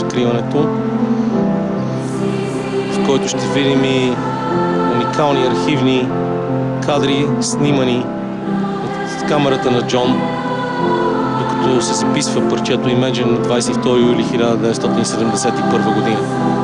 разкриването, в който ще видим и уникални архивни кадри, снимани от камерата на Джон, докато се записва парчето Imagine на 22 юли 1971 година.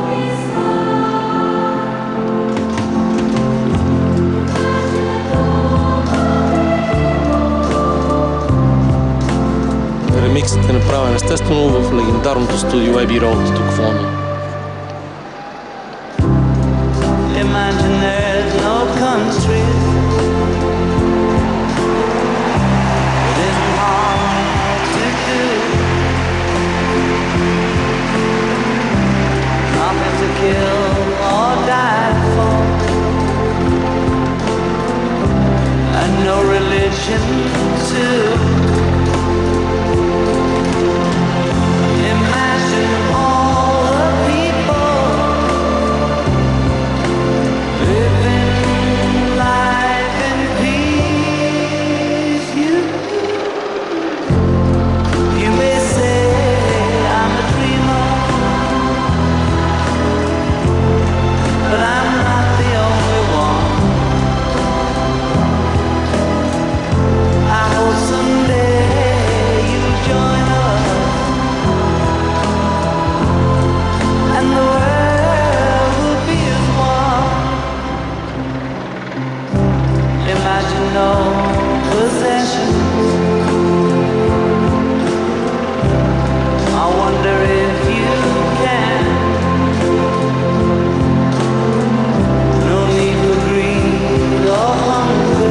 Ремиксът е направен естествено в легендарното студио Abbey Road тук в Лондон. Imagine there's no country. It isn't hard to do. Nothing to kill or die for. And no religion too. Imagine all the people living life in peace. You may say I'm a dreamer, but I'm not the only one. I hope someday you'll join us, and the world will be as one. Imagine no possessions. I wonder if you can. No need for greed or hunger.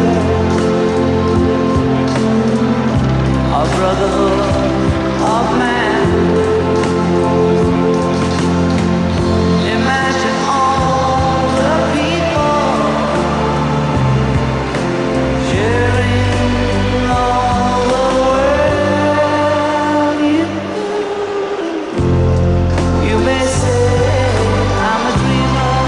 A brotherhood of man. Imagine all the people sharing all the world. You may say I'm a dreamer,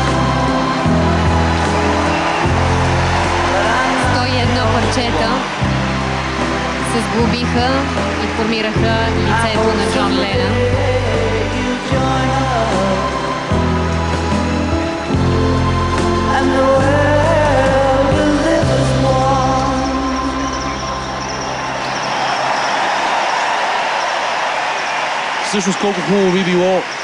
but I'm not. 101 парчета се сглобиха и формираха лицето на Джон Ленън. You join us, and the world will live as one. Всъщност колко хубаво би било